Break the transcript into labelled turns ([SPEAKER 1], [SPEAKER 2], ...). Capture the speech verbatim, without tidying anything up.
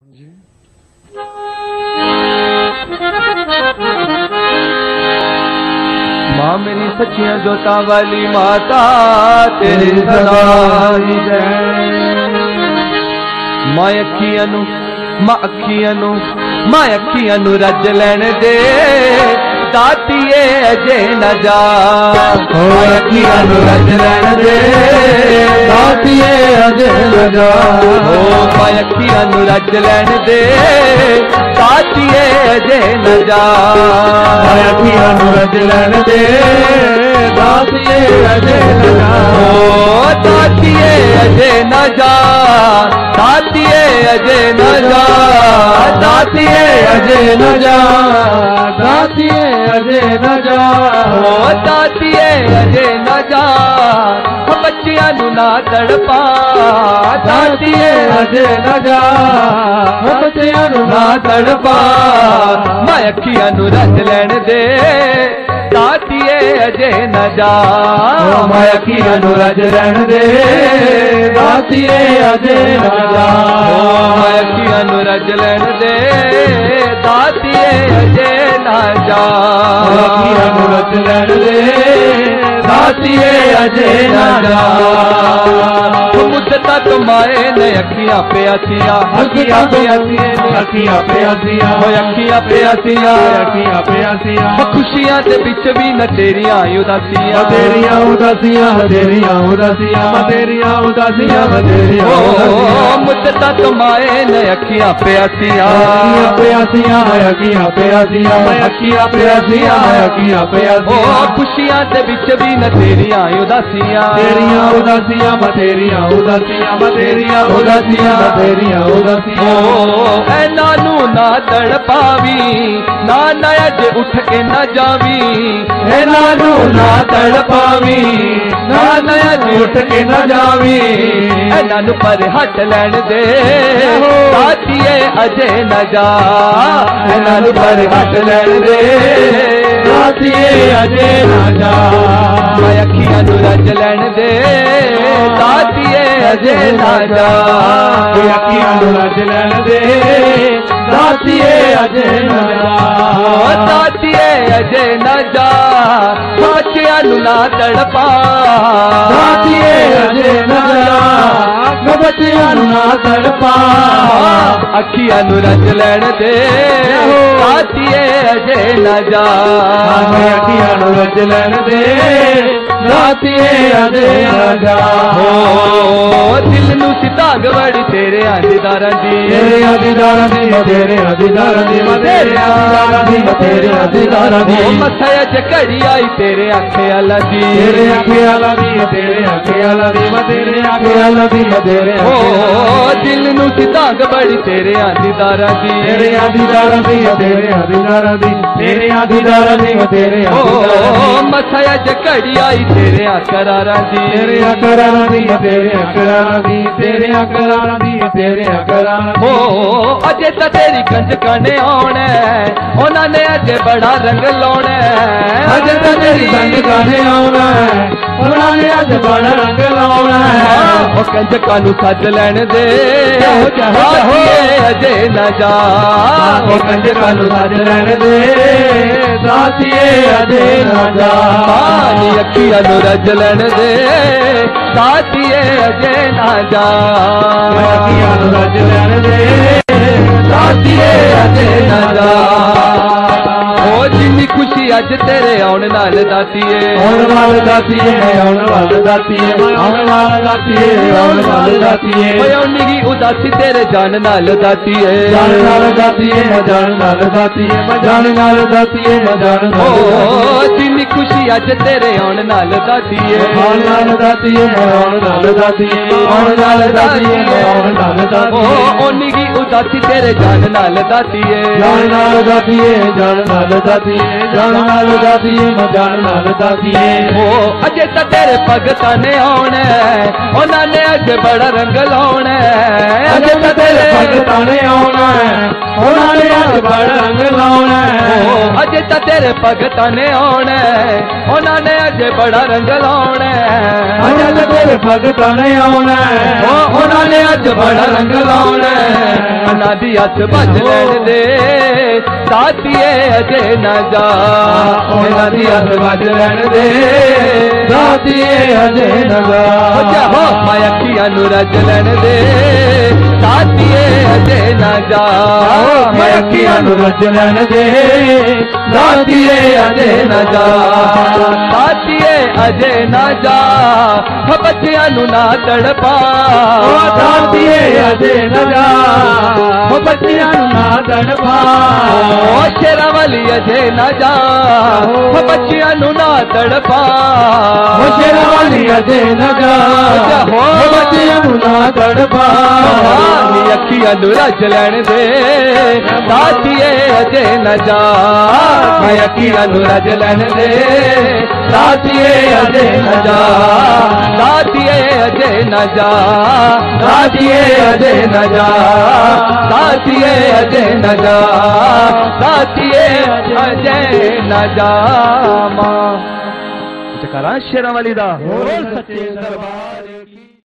[SPEAKER 1] जी माँ मेरी सच्चियां जोता वाली माता तेरी सदा जय। माँ अखियां नू माँ अखियां नू माँ अखियां नू रज लैण दे दातिए अजे न जा। माँ अखियां नू रज लैण दे दातिए अजे न जा। माँ अखियां नू रज लैण दे दातिए अजे न जा। माँ अखियां नू रज लैण दे दातिए अजे न जा। दातिए अजे न जा दातिए अजे न जा दातिए अजे न जा दातिए अजे न जा दातिए अजे न जा। बच्चियां नू ना तड़पा दातिए अजे न जा बच्चियां नू ना तड़पा। मैं अखियां नू रज लैण दे दातिए अजे न जा। मैं अखियां नू रज लैण दे दातिए अजे न जा। मैं अखियां नू रज लैण दे दातिए अजे न जा। अखियां नू रज लैण दे दातिए अजे न जा। मुद्दत कमाए ने अखियां प्यासियां अखियां प्यासियां अखियां प्यासियां अखियां प्यासियां अखियां प्यासियां। खुशियां दे बिच भी न तेरियां उदासियां तेरियां उदासियां तेरियां उदासियां तेरियां उदासियां तेरियां उदासियां। मुद्दत कमाए ने अखियां प्यासियां अखियां प्यासियां अखियां प्यासियां अखियां प्यासियां अखियां प्यासियां। खुशियां दे बिच भी न तेरियां उदासियां तेरियां उदासियां तेरियां उदासियां तेरियां उदासियां तेरियां उदासियां। ऐना नू ना तड़पावी ना नज उठ के न जावी ऐना नू ना तड़पावी ना नज उठ के न जावी। ऐना नू पर हट लैण दे दातिए अजे न जा। ऐना नू पर हट लैण दे दातिए अजे न जा। मैं अखियां नू रज लैण दे दातिए अजे न जा। अखियां नू रज लैण दे दातिए अजे न जा। दातिए अजे न जा बच्चियां नू ना तड़पा दातिए अजे न जा बच्चियां नू ना तड़पा। अखियां नू रज लैण दे दातिए अजे न जा। अखियां नू रज लैण दे दातिए अजे न जा। दिल नू सितांग बड़ी तेरे आदीदारां दी तेरे आदीदारां दी तेरे आदीदारां दी तेरे आदीदारां दी तेरे आदीदारां दी। मथा अज घड़ी आई तेरे आखे आला दी तेरे आखे आला दी तेरे आखे आला दी तेरे आखे आला दी तेरे। ओ दिल नू सितांग बड़ी तेरे आदीदारां दी तेरे आदीदारां दी तेरे आदीदारां दी तेरे आदीदारां दी तेरे आदीदारां। ओ मथा अज घड़ी आई तेरे अकरारां दी तेरे अकरारां दी तेरे अकरारां दी तेरे अकरारां दी तेरे अकरारां। ओ अजे तां तेरी कंजकां ने आउणा उन्हां ने अजे बड़ा रंग लाउणा। अजे तां तेरी कंजकां ने आउणा उन्हां ने अजे बड़ा रंग लाउणा। ओ कंजकां नू सज लैण दे दातिए अजे न जा। ओ कंजकां नू सज लैण दे दातिए अजे न जा। अखियां नू रज लैण दे दातिए अजे न जा। अखियां नू रज लैण दे दातिए अजे न जा। ओ जिन्नी खुशी अज तेरे आउण नाल दातिए आउण वाल दातिए आउण वाल दातिए आउण वाल दातिए आउण वाल दातिए। ओनी गी उदासी तेरे जान नाल दातिए जान नाल दातिए जान नाल दातिए जान नाल दातिए जान। ओ जिन्नी खुशी अज तेरे आउण नाल दातिए आउण नाल दातिए आउण नाल दातिए आउण नाल दातिए आउण नाल दातिए। ओ ओनी गी उदासी तेरे जान नाल दातिए जान नाल दातिए जान नाल दातिए जान नाल दातिए जान नाल दातिए। ओ अजे तां तेरे भगतां ने आउणा उन्हां ने अजे बड़ा रंग लाउणा। अजे तां तेरे भगतां ने आउणा उन्हां ने अजे बड़ा रंग लाउणा। अजे ਤਾਂ ਤੇਰੇ ਭਗਤਾਂ ਨੇ ਆਉਣਾ ਉਹਨਾਂ ਨੇ ਅਜੇ ਬੜਾ ਰੰਗ ਲਾਉਣਾ
[SPEAKER 2] ਅਜੇ ਤਾਂ ਤੇਰੇ ਭਗਤਾਂ ਨੇ ਆਉਣਾ
[SPEAKER 1] ਉਹ ਉਹਨਾਂ ਨੇ ਅੱਜ ਬੜਾ ਰੰਗ ਲਾਉਣਾ ਉਹਨਾਂ ਦੀ ਹੱਥ ਭੱਜ ਲੈਣ ਦੇ ਸਾਥੀਏ ਅਜੇ ਨਾ ਜਾ ਉਹਨਾਂ ਦੀ ਹੱਥ ਭੱਜ ਲੈਣ ਦੇ
[SPEAKER 2] ਸਾਥੀਏ ਅਜੇ ਨਾ ਜਾ
[SPEAKER 1] ਹੋ ਮੈਂ ਅੱਖੀਆਂ ਨੂੰ ਰੱਜ ਲੈਣ ਦੇ ਸਾਥੀਏ ਅਜੇ ਨਾ ਜਾ
[SPEAKER 2] ਮੈਂ ਅੱਖੀਆਂ ਨੂੰ ਰੱਜ ਲੈਣ ਦੇ ਸਾਥੀਏ ਅਜੇ ਨਾ ਜਾ
[SPEAKER 1] ਸਾਥੀਏ ਅਜੇ ਨਾ ਜਾ ਬੱਚਿਆਂ ਨੂੰ ਨਾ ਤੜਪਾ
[SPEAKER 2] ਸਾਥੀਏ ਅਜੇ ਨਾ ਜਾ ਬੱਚਿਆਂ ਨੂੰ ਨਾ ਤੜਪਾ
[SPEAKER 1] ਸ਼ੇਰਾਂ ਵਾਲੀ ਅਜੇ ਨਾ ਜਾ ਬੱਚਿਆਂ ਨੂੰ ਨਾ ਤੜਪਾ
[SPEAKER 2] ਸ਼ੇਰਾਂ ਵਾਲੀ ਅਜੇ ਨਾ ਜਾ ਬੱਚਿਆਂ ਨੂੰ ਨਾ ਤੜਪਾ
[SPEAKER 1] ਨੀ ਅੱਖੀਆਂ ਨੂੰ ਰੱਜ ਲੈਣ ਦੇ ਸਾਥੀਏ ਅਜੇ ਨਾ ਜਾ ਮੈਂ ਅੱਖੀਆਂ ਨੂੰ ਰੱਜ ਲੈਣ ਦੇ ਸਾਥੀਏ ਅਜੇ ਨਾ ਜਾ ਸਾਥੀਏ ਅਜੇ ਨਾ ਜਾ ਸਾਥੀਏ ਅਜੇ ਨਾ ਜਾ ਸਾਥੀਏ ਅਜੇ ਨਾ ਜਾ ਸਾਥੀਏ ਅਜੇ ਨਾ ਜਾ ਮਾਂ ਜਕਰਾਂ ਸ਼ੇਰਾਂ ਵਾਲੀ ਦਾ
[SPEAKER 2] ਬੋਲ ਸੱਚੇ ਦਰਬਾਰ।